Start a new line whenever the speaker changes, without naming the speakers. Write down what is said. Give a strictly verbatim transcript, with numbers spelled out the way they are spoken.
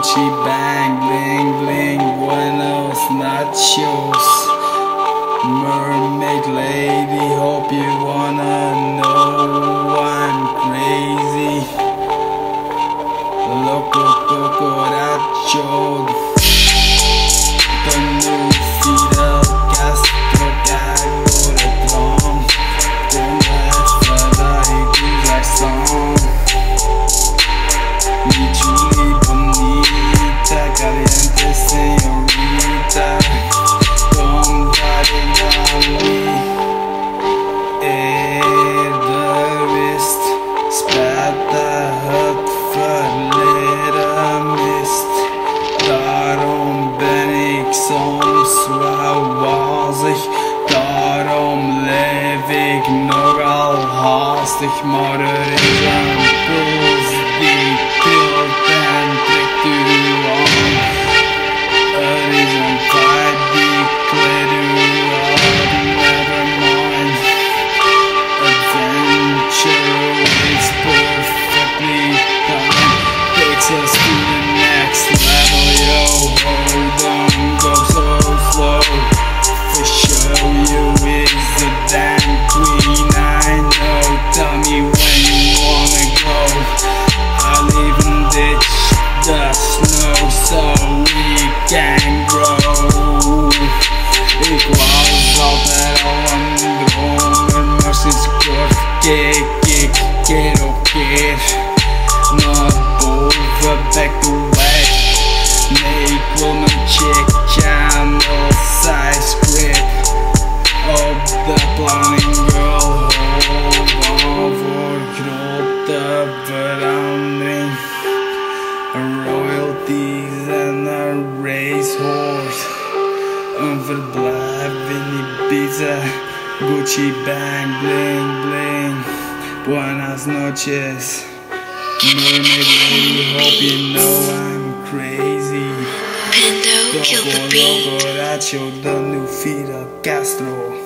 Gucci bang, bling bling, buenos nachos. Mermaid lady, hope you wanna know I'm crazy. Loco cucaracho. The new Fidel Castro cago de Trump. Con la espada y corazón. Mi chuli bonita, caliente señorita. Kom waarin Ali eerder wist. Spijt het verleden mist. Daarom ben ik soms wel wazig. Daarom leef ik nogal haastig. Maar er is een puls die trilt en trekt u aan. Er is een tijd die kleedt u aan. Never mind. Adventure is perfectly done. Takes us to the next level, yo. Hold on, go so slow. For show you is the damn queen. I know. Tell me when you wanna go. I'll even ditch the snow so we can grow. Ik was altijd al een dromer, maar sinds kort keek ik keer op keer naar boven, back to back. Nee, ik wil mijn chick channel size grip op de planning girl. Hold on voor grote verandering. Royalties en een racehorse. Een verblijf in Ibiza. Gucci bang bling bling. Buenas noches. Mermaid lady, hope you know I'm crazy.
Pando, kill the beat.
Loco, Loco, the new Fidel Castro.